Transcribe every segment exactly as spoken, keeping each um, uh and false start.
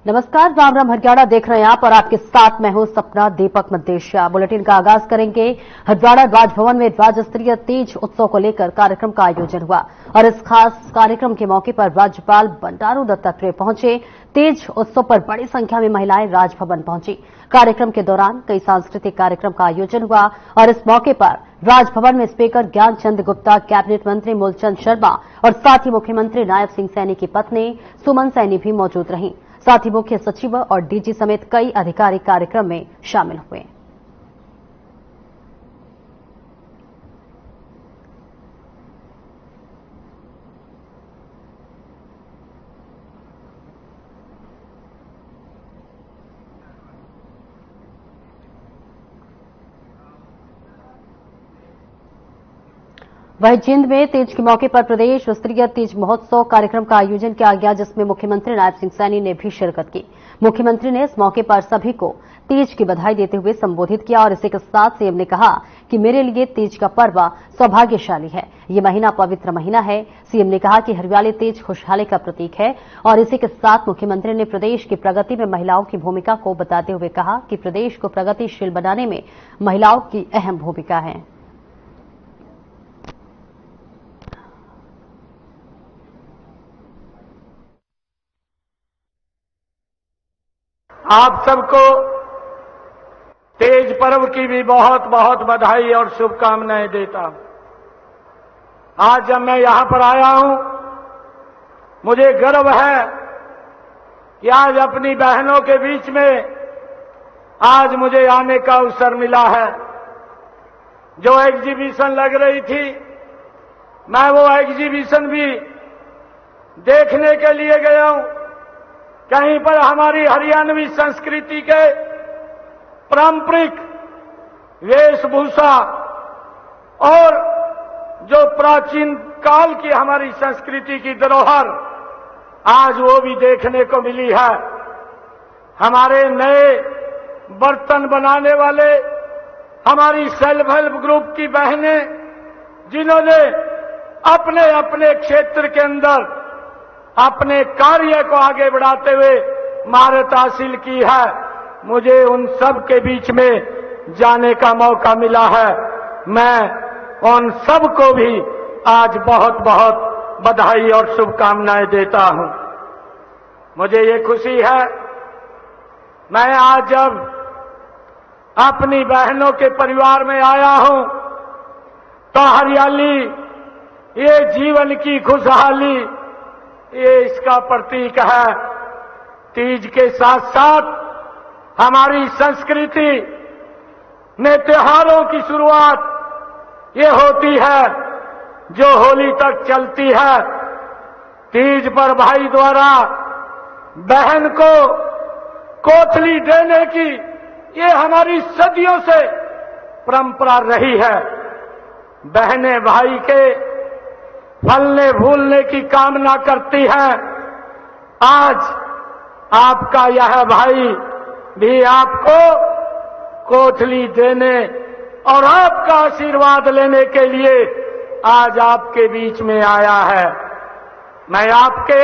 नमस्कार, राम राम हरियाणा देख रहे हैं आप और आपके साथ मैं हूं सपना दीपक मद्देशिया। बुलेटिन का आगाज करेंगे। हरियाणा राजभवन में राज्य स्तरीय तीज उत्सव को लेकर कार्यक्रम का आयोजन हुआ और इस खास कार्यक्रम के मौके पर राज्यपाल बंडारू दत्तात्रेय पहुंचे। तीज उत्सव पर बड़ी संख्या में महिलाएं राजभवन पहुंची। कार्यक्रम के दौरान कई सांस्कृतिक कार्यक्रम का आयोजन हुआ और इस मौके पर राजभवन में स्पीकर ज्ञानचंद गुप्ता, कैबिनेट मंत्री मूलचंद शर्मा और साथ ही मुख्यमंत्री नायब सिंह सैनी की पत्नी सुमन सैनी भी मौजूद रहीं। साथ ही मुख्य सचिव और डीजी समेत कई अधिकारी कार्यक्रम में शामिल हुए। वहीं जींद में तीज के मौके पर प्रदेश स्तरीय तीज महोत्सव कार्यक्रम का आयोजन किया गया, जिसमें मुख्यमंत्री नायब सिंह सैनी ने भी शिरकत की। मुख्यमंत्री ने इस मौके पर सभी को तीज की बधाई देते हुए संबोधित किया और इसी के साथ सीएम ने कहा कि मेरे लिए तीज का पर्व सौभाग्यशाली है। ये महीना पवित्र महीना है। सीएम ने कहा कि हरियाली तीज खुशहाली का प्रतीक है और इसी के साथ मुख्यमंत्री ने प्रदेश की प्रगति में महिलाओं की भूमिका को बताते हुए कहा कि प्रदेश को प्रगतिशील बनाने में महिलाओं की अहम भूमिका है। आप सबको तीज पर्व की भी बहुत बहुत बधाई और शुभकामनाएं देता हूं। आज जब मैं यहां पर आया हूं, मुझे गर्व है कि आज अपनी बहनों के बीच में आज मुझे आने का अवसर मिला है। जो एग्जीबिशन लग रही थी, मैं वो एग्जीबिशन भी देखने के लिए गया हूं। कहीं पर हमारी हरियाणवी संस्कृति के पारंपरिक वेशभूषा और जो प्राचीन काल की हमारी संस्कृति की धरोहर आज वो भी देखने को मिली है। हमारे नए बर्तन बनाने वाले हमारी सेल्फ हेल्प ग्रुप की बहनें, जिन्होंने अपने अपने क्षेत्र के अंदर अपने कार्य को आगे बढ़ाते हुए महारत हासिल की है, मुझे उन सब के बीच में जाने का मौका मिला है। मैं उन सब को भी आज बहुत बहुत बधाई और शुभकामनाएं देता हूं। मुझे ये खुशी है, मैं आज जब अपनी बहनों के परिवार में आया हूं तो हरियाली, ये जीवन की खुशहाली, ये इसका प्रतीक है। तीज के साथ साथ हमारी संस्कृति में त्योहारों की शुरुआत ये होती है जो होली तक चलती है। तीज पर भाई द्वारा बहन को कोथली देने की ये हमारी सदियों से परंपरा रही है। बहनें भाई के फलने फूलने की कामना करती है। आज आपका यह भाई भी आपको कोथली देने और आपका आशीर्वाद लेने के लिए आज आपके बीच में आया है। मैं आपके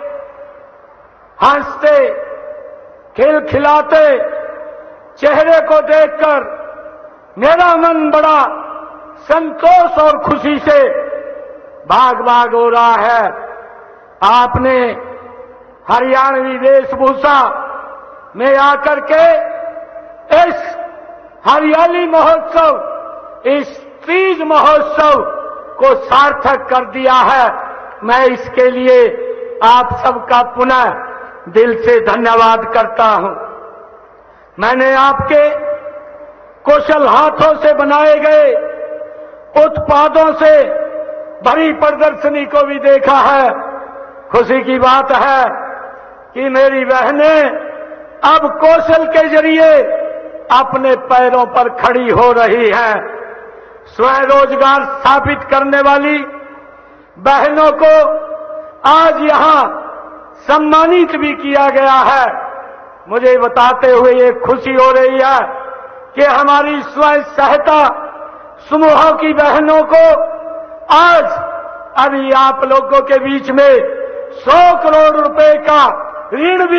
हंसते खिलखिलाते चेहरे को देखकर मेरा मन बड़ा संतोष और खुशी से भाग भाग हो रहा है। आपने हरियाणवी वेशभूषा में आकर के इस हरियाली महोत्सव, इस तीज महोत्सव को सार्थक कर दिया है। मैं इसके लिए आप सबका पुनः दिल से धन्यवाद करता हूं। मैंने आपके कुशल हाथों से बनाए गए उत्पादों से भरी प्रदर्शनी को भी देखा है। खुशी की बात है कि मेरी बहनें अब कौशल के जरिए अपने पैरों पर खड़ी हो रही हैं। स्वयं रोजगार स्थापित करने वाली बहनों को आज यहां सम्मानित भी किया गया है। मुझे बताते हुए ये खुशी हो रही है कि हमारी स्वयं सहायता समूहों की बहनों को आज अभी आप लोगों के बीच में सौ करोड़ रुपए का ऋण भी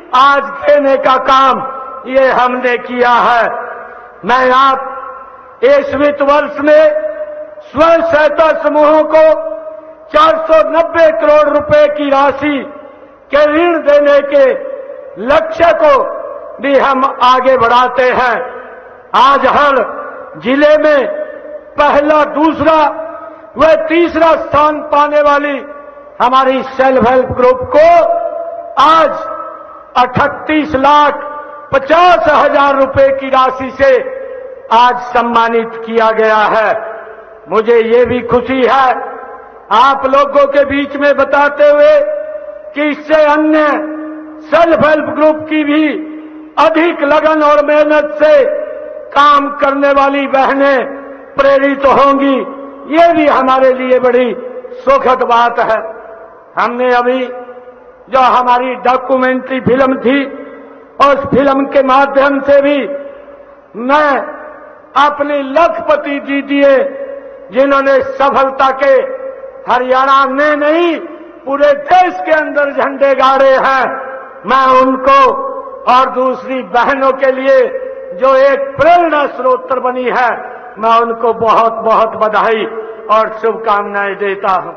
आज देने का काम ये हमने किया है। मैं आप इस वित्त वर्ष में स्वयं सहायता समूहों को चार सौ नब्बे करोड़ रुपए की राशि के ऋण देने के लक्ष्य को भी हम आगे बढ़ाते हैं। आज हर जिले में पहला, दूसरा व तीसरा स्थान पाने वाली हमारी सेल्फ हेल्प ग्रुप को आज अठतीस लाख पचास हजार रुपए की राशि से आज सम्मानित किया गया है। मुझे ये भी खुशी है आप लोगों के बीच में बताते हुए कि इससे अन्य सेल्फ हेल्प ग्रुप की भी अधिक लगन और मेहनत से काम करने वाली बहनें प्रेरित होंगी। ये भी हमारे लिए बड़ी सुखद बात है। हमने अभी जो हमारी डॉक्यूमेंट्री फिल्म थी, उस फिल्म के माध्यम से भी मैं अपनी लखपति दीदिए जिन्होंने सफलता के हरियाणा में नहीं पूरे देश के अंदर झंडे गाड़े हैं, मैं उनको और दूसरी बहनों के लिए जो एक प्रेरणा स्रोत बनी है, मैं उनको बहुत बहुत बधाई और शुभकामनाएं देता हूं।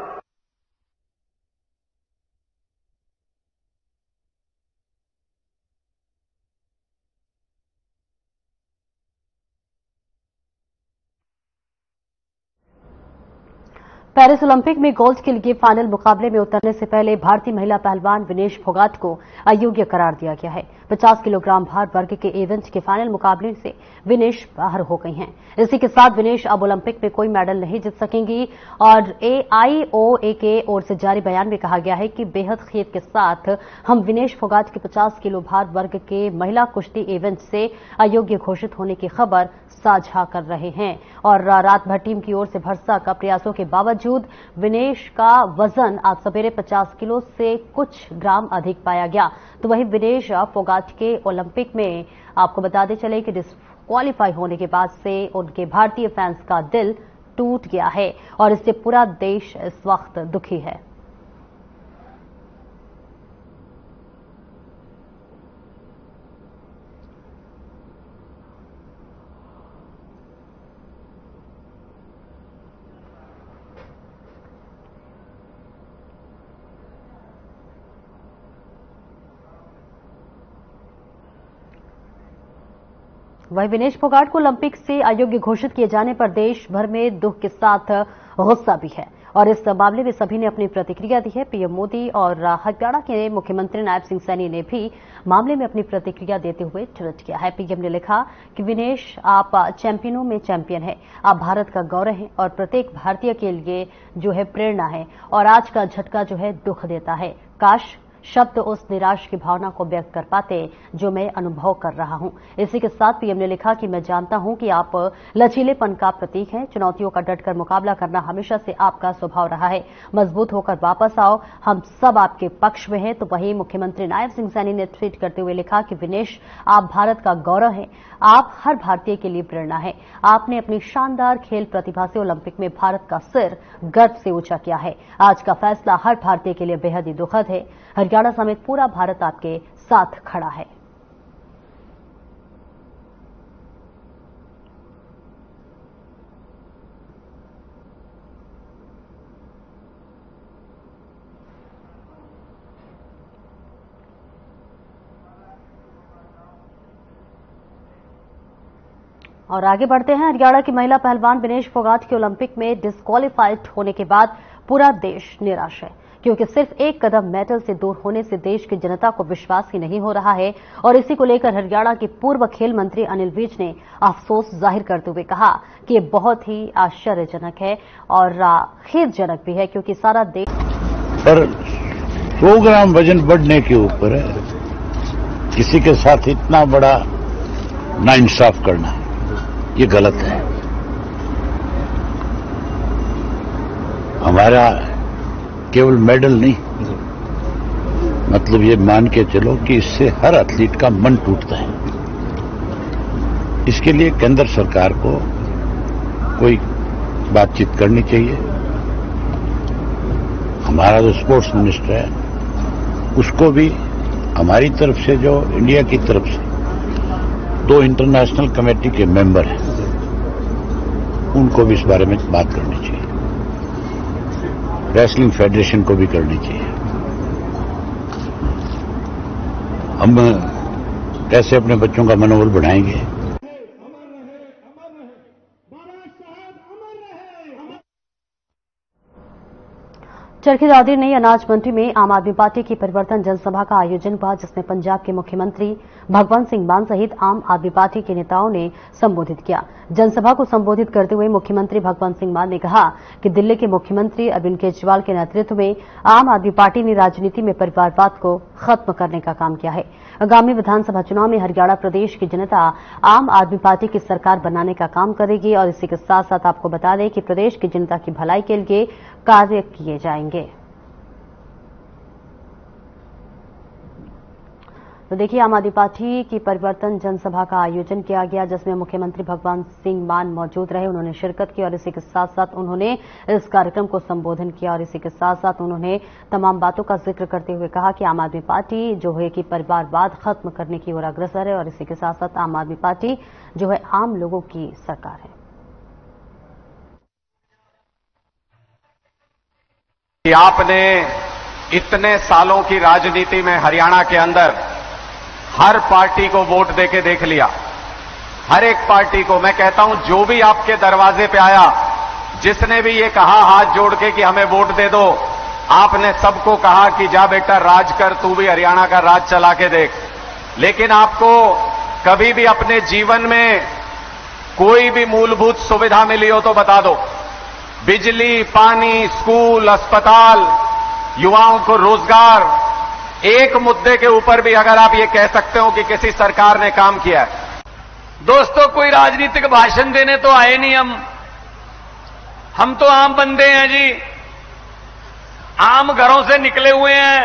पेरिस ओलंपिक में गोल्ड के लिए फाइनल मुकाबले में उतरने से पहले भारतीय महिला पहलवान विनेश फोगाट को अयोग्य करार दिया गया है। पचास किलोग्राम भार वर्ग के इवेंट के फाइनल मुकाबले से विनेश बाहर हो गई हैं। इसी के साथ विनेश अब ओलंपिक में कोई मेडल नहीं जीत सकेंगी और एआईओए के ओर से जारी बयान में कहा गया है कि बेहद खेद के साथ हम विनेश फोगाट के पचास किलो भार वर्ग के महिला कुश्ती इवेंट से अयोग्य घोषित होने की खबर साझा कर रहे हैं। और रात भर टीम की ओर से भरसक प्रयासों के बावजूद विनेश का वजन आज सवेरे पचास किलो से कुछ ग्राम अधिक पाया गया। तो वहीं विनेश फोगाट के ओलंपिक में आपको बताते चले कि डिस्क्वालीफाई होने के बाद से उनके भारतीय फैंस का दिल टूट गया है और इससे पूरा देश इस वक्त दुखी है। वहीं विनेश फोगाट को ओलंपिक से अयोग्य घोषित किए जाने पर देश भर में दुख के साथ गुस्सा भी है और इस मामले में सभी ने अपनी प्रतिक्रिया दी है। पीएम मोदी और हरियाणा के मुख्यमंत्री नायब सिंह सैनी ने भी मामले में अपनी प्रतिक्रिया देते हुए ट्वीट किया है। पीएम ने लिखा कि विनेश, आप चैंपियनों में चैंपियन हैं, आप भारत का गौरव हैं और प्रत्येक भारतीय के लिए जो है प्रेरणा है और आज का झटका जो है दुख देता है। काश शब्द उस निराश की भावना को व्यक्त कर पाते जो मैं अनुभव कर रहा हूं। इसी के साथ पीएम ने लिखा कि मैं जानता हूं कि आप लचीलेपन का प्रतीक हैं, चुनौतियों का डटकर मुकाबला करना हमेशा से आपका स्वभाव रहा है। मजबूत होकर वापस आओ, हम सब आपके पक्ष में हैं। तो वहीं मुख्यमंत्री नायब सिंह सैनी ने ट्वीट करते हुए लिखा कि विनेश, आप भारत का गौरव हैं, आप हर भारतीय के लिए प्रेरणा है। आपने अपनी शानदार खेल प्रतिभा से ओलंपिक में भारत का सिर गर्व से ऊंचा किया है। आज का फैसला हर भारतीय के लिए बेहद ही दुखद है। हरियाणा समेत पूरा भारत आपके साथ खड़ा है। और आगे बढ़ते हैं। हरियाणा की महिला पहलवान विनेश फोगाट के ओलंपिक में डिस्क्वालीफाइड होने के बाद पूरा देश निराश है, क्योंकि सिर्फ एक कदम मेडल से दूर होने से देश की जनता को विश्वास ही नहीं हो रहा है। और इसी को लेकर हरियाणा के पूर्व खेल मंत्री अनिल विज ने अफसोस जाहिर करते हुए कहा कि ये बहुत ही आश्चर्यजनक है और खेदजनक भी है, क्योंकि सारा देश पर सौ ग्राम वजन बढ़ने के ऊपर किसी के साथ इतना बड़ा नाइंसाफ करना, ये गलत है। हमारा केवल मेडल नहीं, मतलब ये मान के चलो कि इससे हर एथलीट का मन टूटता है। इसके लिए केंद्र सरकार को कोई बातचीत करनी चाहिए। हमारा जो स्पोर्ट्स मिनिस्टर है उसको भी हमारी तरफ से, जो इंडिया की तरफ से दो इंटरनेशनल कमेटी के मेंबर हैं, उनको भी इस बारे में बात करनी चाहिए। रेसलिंग फेडरेशन को भी करनी चाहिए। हम कैसे अपने बच्चों का मनोबल बढ़ाएंगे। चरखी दादरी नई अनाज मंडी में आम आदमी पार्टी की परिवर्तन जनसभा का आयोजन हुआ, जिसमें पंजाब के मुख्यमंत्री भगवंत सिंह मान सहित आम आदमी पार्टी के नेताओं ने संबोधित किया। जनसभा को संबोधित करते हुए मुख्यमंत्री भगवंत सिंह मान ने कहा कि दिल्ली के मुख्यमंत्री अरविंद केजरीवाल के नेतृत्व में आम आदमी पार्टी ने राजनीति में परिवारवाद को खत्म करने का काम किया है। आगामी विधानसभा चुनाव में हरियाणा प्रदेश की जनता आम आदमी पार्टी की सरकार बनाने का काम करेगी और इसी के साथ साथ आपको बता दें कि प्रदेश की जनता की भलाई के लिए कार्य किए जाएंगे। तो देखिए, आम आदमी पार्टी की परिवर्तन जनसभा का आयोजन किया गया, जिसमें मुख्यमंत्री भगवंत सिंह मान मौजूद रहे। उन्होंने शिरकत की और इसी के साथ साथ उन्होंने इस कार्यक्रम को संबोधन किया और इसी के साथ साथ उन्होंने तमाम बातों का जिक्र करते हुए कहा कि आम आदमी पार्टी जो है कि परिवारवाद खत्म करने की ओर अग्रसर है और इसी के साथ साथ आम आदमी पार्टी जो है आम लोगों की सरकार है। कि आपने इतने सालों की राजनीति में हरियाणा के अंदर हर पार्टी को वोट देके देख लिया। हर एक पार्टी को मैं कहता हूं, जो भी आपके दरवाजे पे आया, जिसने भी ये कहा हाथ जोड़ के कि हमें वोट दे दो, आपने सबको कहा कि जा बेटा राज कर, तू भी हरियाणा का राज चला के देख। लेकिन आपको कभी भी अपने जीवन में कोई भी मूलभूत सुविधा मिली हो तो बता दो। बिजली, पानी, स्कूल, अस्पताल, युवाओं को रोजगार, एक मुद्दे के ऊपर भी अगर आप ये कह सकते हो कि किसी सरकार ने काम किया है। दोस्तों, कोई राजनीतिक भाषण देने तो आए नहीं हम हम तो आम बंदे हैं जी, आम घरों से निकले हुए हैं।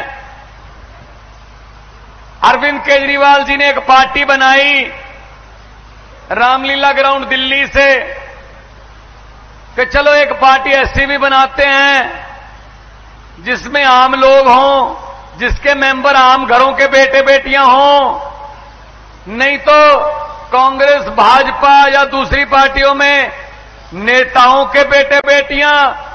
अरविंद केजरीवाल जी ने एक पार्टी बनाई रामलीला ग्राउंड दिल्ली से कि चलो एक पार्टी ऐसी भी बनाते हैं जिसमें आम लोग हों, जिसके मेंबर आम घरों के बेटे बेटियां हों। नहीं तो कांग्रेस, भाजपा या दूसरी पार्टियों में नेताओं के बेटे बेटियां।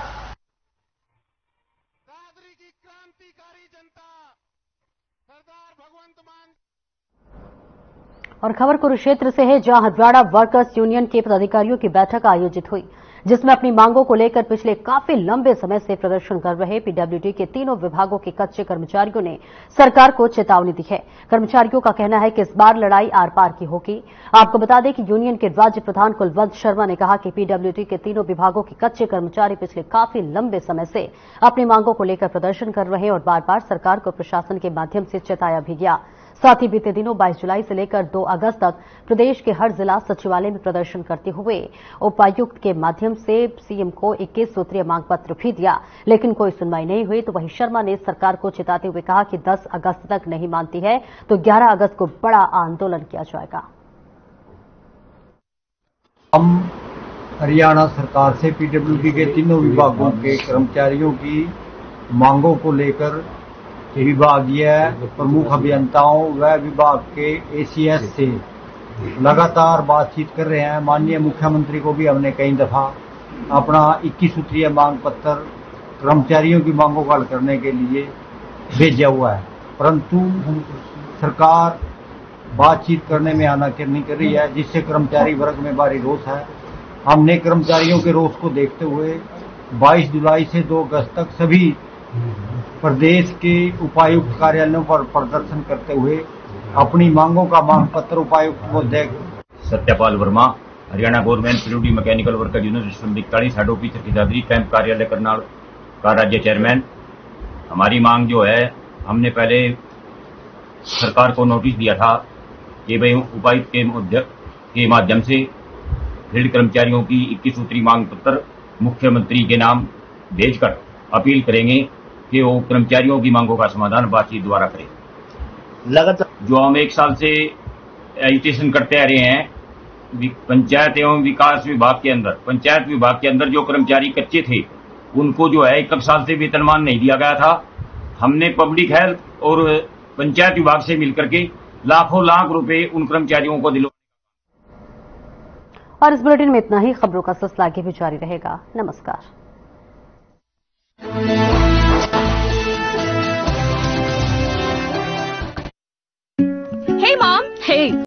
दादरी की क्रांतिकारी जनता सरदार भगवंत मान। और खबर कुरुक्षेत्र से है, जहां हरियाणा वर्कर्स यूनियन के पदाधिकारियों की बैठक आयोजित हुई, जिसमें अपनी मांगों को लेकर पिछले काफी लंबे समय से प्रदर्शन कर रहे पीडब्ल्यूडी के तीनों विभागों के कच्चे कर्मचारियों ने सरकार को चेतावनी दी है। कर्मचारियों का कहना है कि इस बार लड़ाई आर पार की होगी। आपको बता दें कि यूनियन के राज्य प्रधान कुलवंत शर्मा ने कहा कि पीडब्ल्यूडी के तीनों विभागों के कच्चे कर्मचारी पिछले काफी लंबे समय से अपनी मांगों को लेकर प्रदर्शन कर रहे हैं और बार बार सरकार को प्रशासन के माध्यम से चेताया भी गया। साथ ही बीते दिनों बाईस जुलाई से लेकर दो अगस्त तक प्रदेश के हर जिला सचिवालय में प्रदर्शन करते हुए उपायुक्त के माध्यम से सीएम को इक्कीस सूत्रीय मांग पत्र भी दिया, लेकिन कोई सुनवाई नहीं हुई। तो वहीं शर्मा ने सरकार को चेताते हुए कहा कि दस अगस्त तक नहीं मानती है तो ग्यारह अगस्त को बड़ा आंदोलन किया जाएगा। हम हरियाणा सरकार से पीडब्ल्यूडी के तीनों विभागों के कर्मचारियों की मांगों को लेकर विभागीय प्रमुख अभियंताओं व विभाग के एसीएस से लगातार बातचीत कर रहे हैं। माननीय मुख्यमंत्री को भी हमने कई दफा अपना इक्कीस सूत्रीय मांग पत्र कर्मचारियों की मांगों को हल करने के लिए भेजा हुआ है, परंतु सरकार बातचीत करने में आनाकानी नहीं कर रही है, जिससे कर्मचारी वर्ग में भारी रोष है। हमने कर्मचारियों के रोष को देखते हुए बाईस जुलाई से दो अगस्त तक सभी प्रदेश के उपायुक्त कार्यालयों पर प्रदर्शन करते हुए अपनी मांगों का मांग पत्र उपायुक्त को दे। Satyapal Verma, Haryana government PWD mechanical worker union system इकतालीस head office Charkhi Dadri camp कार्यालय करनाल का राज्य चेयरमैन। हमारी मांग जो है, हमने पहले सरकार को नोटिस दिया था कि भाई उपायुक्त के, के माध्यम से फील्ड कर्मचारियों की इक्कीस सूत्री मांग पत्र मुख्यमंत्री के नाम भेजकर अपील करेंगे कि वो कर्मचारियों की मांगों का समाधान बातचीत द्वारा करें। लगातार जो हम एक साल से एजिटेशन करते आ रहे हैं, पंचायत एवं विकास विभाग के अंदर पंचायत विभाग के अंदर जो कर्मचारी कच्चे थे उनको जो है एक साल से वेतनमान नहीं दिया गया था। हमने पब्लिक हेल्थ और पंचायत विभाग से मिलकर के लाखों लाख रुपए उन कर्मचारियों को दिलवा। और इस बुलेटिन में इतना ही। खबरों का सिलसिला आगे भी जारी रहेगा। नमस्कार। Hey mom, hey.